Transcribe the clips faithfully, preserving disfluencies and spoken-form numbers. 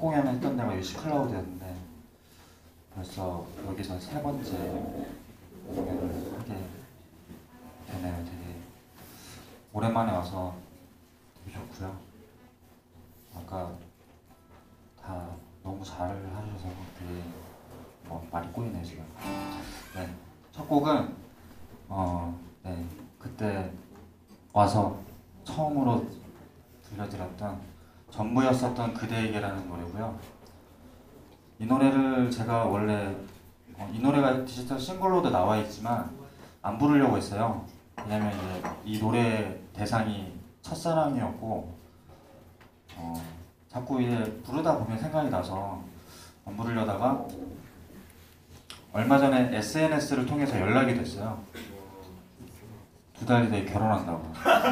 공연을 했던 데가 유시 클라우드였는데 벌써 여기서 세 번째 공연을 하게 되네요. 되게 오랜만에 와서 되게 좋고요. 아까 다 너무 잘 하셔서 되게 뭐 말이 꼬이네요 지금. 네, 첫 곡은 어, 네, 그때 와서 처음으로 들려드렸던 전부였었던 그대에게라는 노래고요. 이 노래를 제가 원래 어, 이 노래가 디지털 싱글로도 나와 있지만 안 부르려고 했어요. 왜냐면 이제 이 노래 대상이 첫사랑이었고 어, 자꾸 이제 부르다 보면 생각이 나서 안 부르려다가 얼마 전에 에스엔에스를 통해서 연락이 됐어요. 두 달 뒤에 결혼한다고.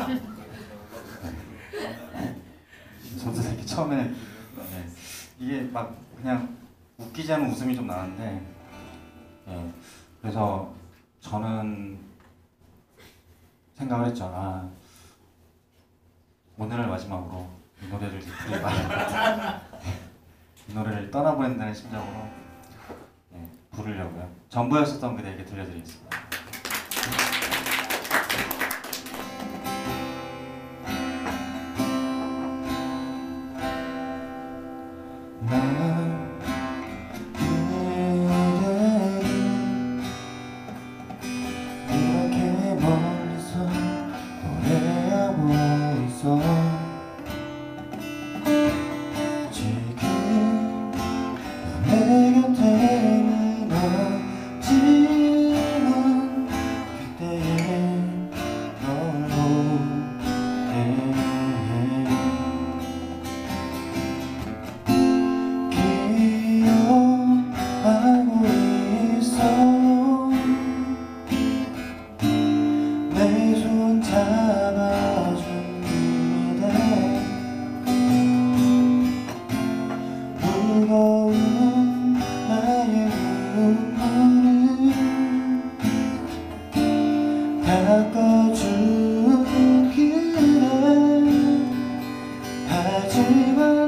네. 저도 되게 처음에 네. 이게 막 그냥 웃기지 않은 웃음이 좀 나는데 네. 그래서 저는 생각을 했죠. 아, 오늘을 마지막으로 이 노래를 부르겠다. 이 노래를 떠나보낸다는 심정으로 네, 부르려고요. 전부였었던 그대에게 들려드리겠습니다. 난 그대를 이렇게 멀리서 노래하고 있어. 지금 내 곁에 있지만 그때의 널 보내. 기억하고 있어. 내 손 잡아준 그대. 무거운 나의 눈물을 닦아준 그대. 하지만